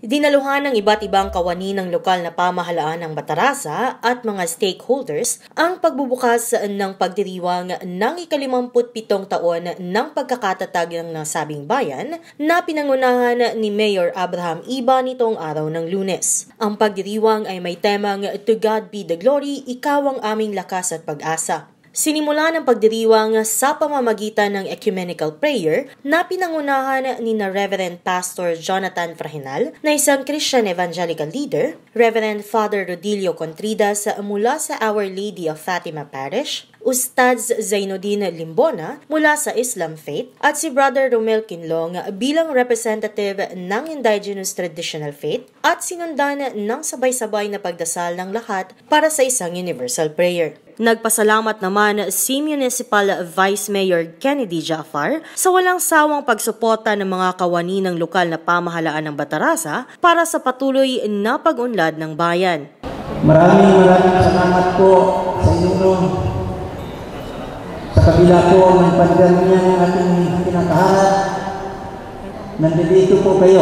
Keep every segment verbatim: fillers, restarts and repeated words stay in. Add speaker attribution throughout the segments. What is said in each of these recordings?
Speaker 1: Dinaluhan ng iba't ibang kawani ng lokal na pamahalaan ng Batarasa at mga stakeholders ang pagbubukas ng pagdiriwang ng ikalimamput pitong taon ng pagkakatatag ng nasabing bayan na pinangunahan ni Mayor Abraham Iba nitong araw ng Lunes. Ang pagdiriwang ay may temang To God Be the Glory, Ikaw ang aming lakas at pag-asa. Sinimula ng pagdiriwang sa pamamagitan ng ecumenical prayer na pinangunahan ni na Reverend Pastor Jonathan Frahinal na isang Christian evangelical leader, Reverend Father Rodilio Contridas mula sa Our Lady of Fatima Parish, Ustads Zainuddin Limbona mula sa Islam Faith at si Brother Romel Kinlong bilang representative ng Indigenous Traditional Faith at sinundan ng sabay-sabay na pagdasal ng lahat para sa isang universal prayer. Nagpasalamat naman si Municipal Vice Mayor Kennedy Jaafar sa walang sawang pagsuporta ng mga kawani ng lokal na pamahalaan ng Batarasa para sa patuloy na pag-unlad ng bayan.
Speaker 2: Maraming maraming salamat po sa inyo. Sa kabila po ng pandemya ng ating kinakaharap, nandito po kayo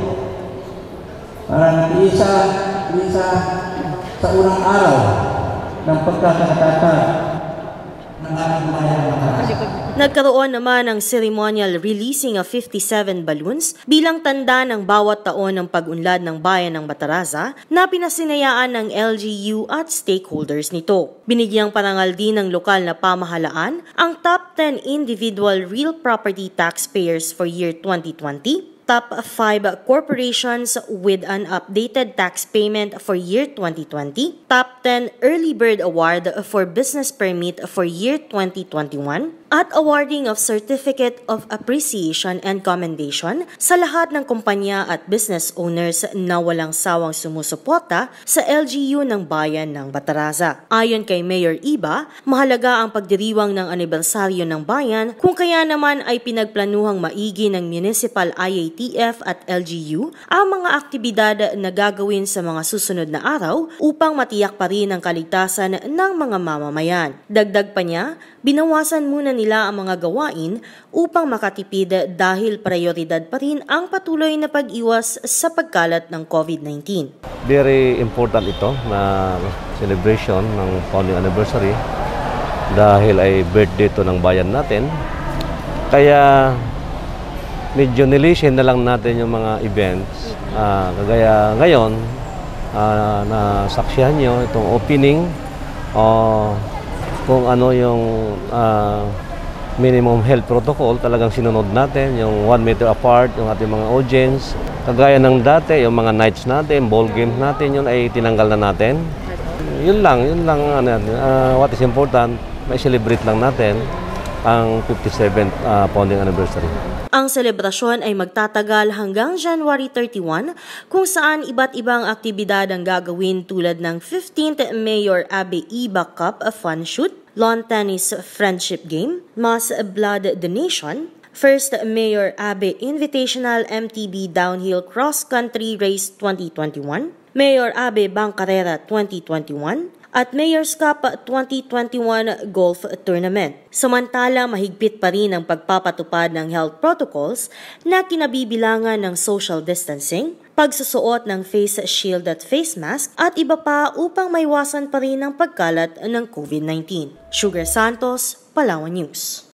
Speaker 2: para nakiisa isa sa unang araw ng pagkakatatag ng ating bayan.
Speaker 1: Nagkaroon naman ng ceremonial releasing of fifty-seven balloons bilang tanda ng bawat taon ng pag-unlad ng bayan ng Batarasa na pinasinayaan ng L G U at stakeholders nito. Binigyang parangal din ng lokal na pamahalaan ang top ten individual real property taxpayers for year twenty twenty, top five corporations with an updated tax payment for year twenty twenty, top ten Early Bird Award for Business Permit for year twenty twenty-one, at awarding of Certificate of Appreciation and Commendation sa lahat ng kumpanya at business owners na walang sawang sumusuporta sa L G U ng bayan ng Batarasa. Ayon kay Mayor Iba, mahalaga ang pagdiriwang ng anibersaryo ng bayan kung kaya naman ay pinagplanuhang maigi ng Municipal I A T F at L G U ang mga aktibidad na gagawin sa mga susunod na araw upang matiyak pa rin ang kaligtasan ng mga mamamayan. Dagdag pa niya, binawasan muna nila ang mga gawain upang makatipid dahil prioridad pa rin ang patuloy na pag-iwas sa pagkalat ng COVID nineteen.
Speaker 3: Very important ito na celebration ng founding anniversary dahil ay birthday ito ng bayan natin. Kaya medyo nilisin na lang natin yung mga events. Uh, kagaya ngayon, uh, nasaksihan nyo itong opening o uh, kung ano yung uh, minimum health protocol, talagang sinunod natin, yung one meter apart, yung ating mga audience. Kagaya ng dati, yung mga nights natin, ball games natin, yun ay tinanggal na natin. Yun lang, yun lang, uh, what is important, may celebrate lang natin ang fifty-seventh uh, founding anniversary.
Speaker 1: Ang selebrasyon ay magtatagal hanggang January thirty-first kung saan iba't ibang aktibidad ang gagawin tulad ng fifteenth Mayor Abe Iba Cup Fun Shoot, lawn tennis friendship game, mass blood donation, first Mayor Abe Invitational M T B Downhill Cross Country Race twenty twenty-one, Mayor Abe Bangkarera twenty twenty-one, at Mayor's Cup twenty twenty-one Golf Tournament. Samantala, mahigpit pa rin ang pagpapatupad ng health protocols na kinabibilangan ng social distancing, pagsusuot ng face shield at face mask at iba pa upang maiwasan pa rin ang pagkalat ng COVID nineteen. Sugar Santos, Palawan News.